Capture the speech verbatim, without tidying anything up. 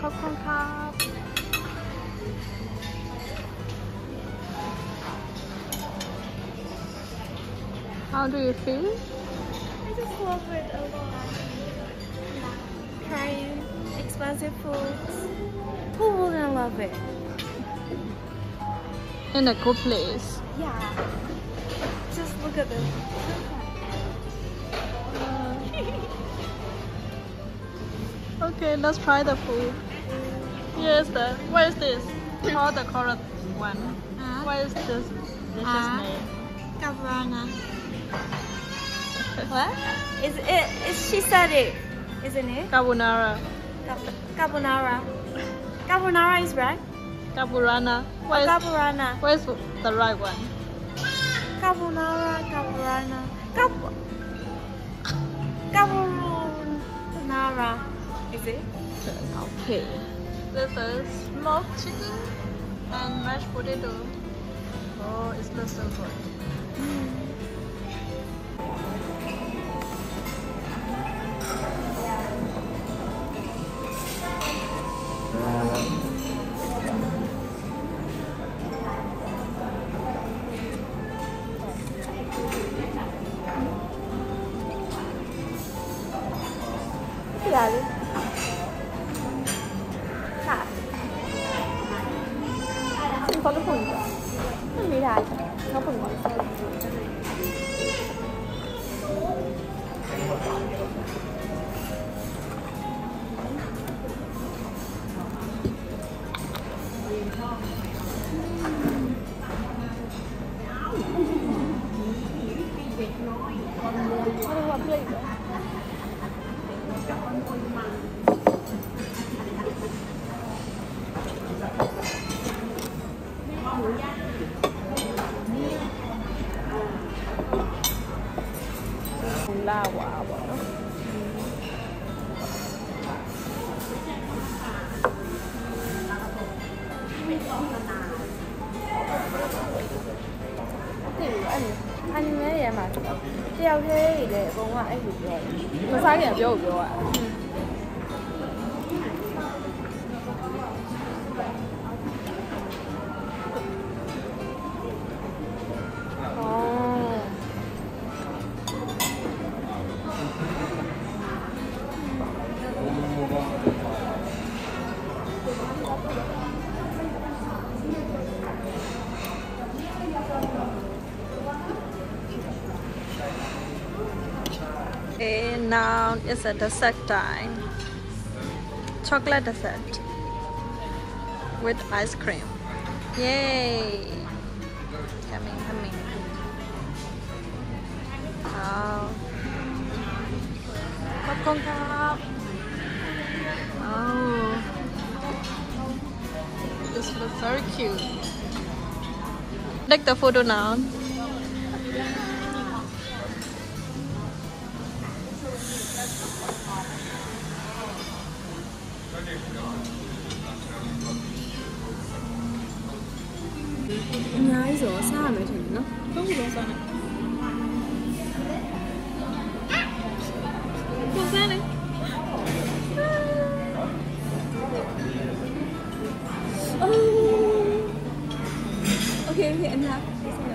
Popcorn cup. How do you feel? I just love it a lot. Trying expensive foods. Who wouldn't love it? In a good place. Yeah. Just look at this. Okay, let's try the food. Yes, the what is this? Call the correct one. Uh, What is this dishes uh, name? Cabrana. What? Is it? Is she said it? Isn't it? Carbonara. Cab- Carbonara. Carbonara is right. Carbonara. Oh, What is, carbonara. what is the right one? Carbonara. Carbonara. Cab- Carbonara. Is it? Okay. This is smoked chicken and mashed potato. Oh, it smells so good. Yeah. Hả? Xin có cái phần không nghĩ lại nó phần ngọn sơn la quả bỏ nó kiểu anh anh mấy vậy mà treo thế để cô ngoại được rồi nó sáng nhà biểu biểu ạ. Okay, now it's a dessert time. Chocolate dessert with ice cream. Yay! Coming, coming. Wow. Popcorn cup. Oh, this looks very cute. Take the photo now. Nhái rửa xa mới thỉnh nó không rửa xa này rửa xa này oh. Okay, okay, anh have